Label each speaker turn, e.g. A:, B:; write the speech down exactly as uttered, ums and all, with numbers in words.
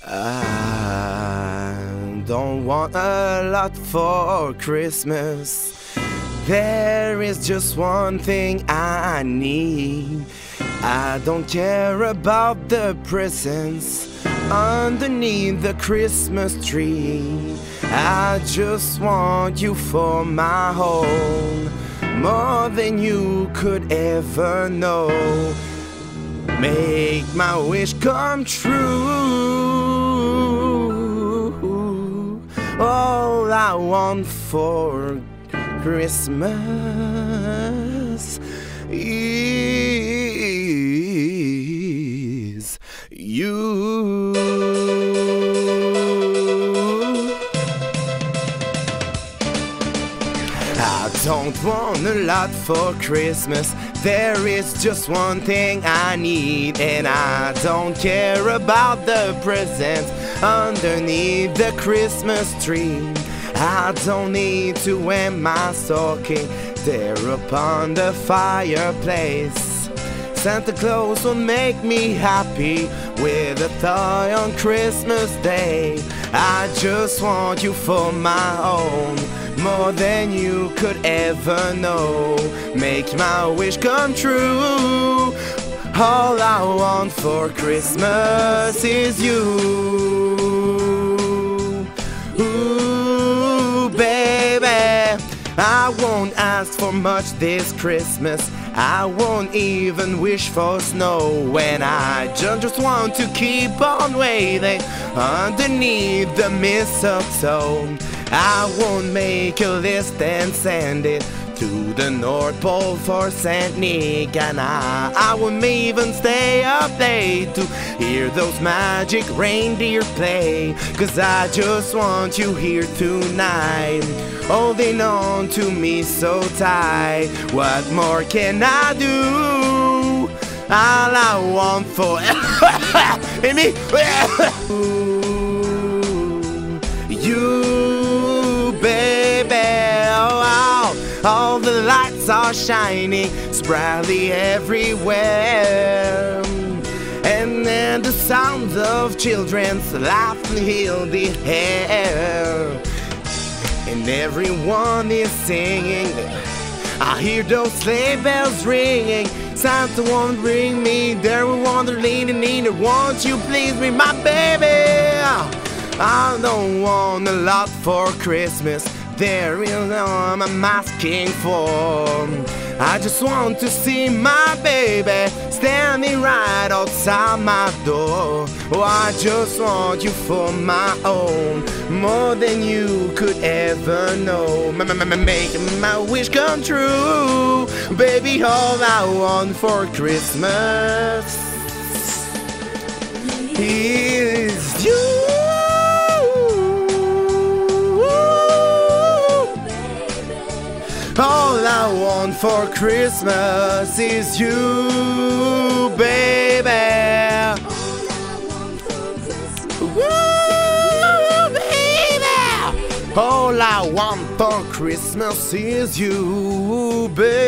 A: I don't want a lot for Christmas. There is just one thing I need. I don't care about the presents underneath the Christmas tree. I just want you for my home, more than you could ever know. Make my wish come true. All I want for Christmas is you. I don't want a lot for Christmas. There is just one thing I need, and I don't care about the presents underneath the Christmas tree. I don't need to wear my stocking there upon the fireplace. Santa Claus will make me happy with a toy on Christmas Day. I just want you for my own, more than you could ever know. Make my wish come true. All I want for Christmas is you. Ooh, baby, I won't ask for much this Christmas. I won't even wish for snow, when I just want to keep on waiting underneath the mistletoe. I won't make a list and send it to the North Pole for Saint Nick, and I, I won't even stay up late to hear those magic reindeer play. Cause I just want you here tonight, holding on to me so tight. What more can I do? All I want for me, you, baby. Oh, wow. All the lights are shining brightly everywhere, and then the sounds of children's laughing fill the air, and everyone is singing. I hear those sleigh bells ringing. Santa won't bring me there, wandering in need. Won't you please be my baby? I don't want a lot for Christmas. There is no I'm asking for. I just want to see my baby standing right outside my door. Oh, I just want you for my own, more than you could ever know. Making my wish come true. Baby, all I want for Christmas is you. All I want for Christmas is you, baby. Woo, baby. All I want for Christmas is you, baby.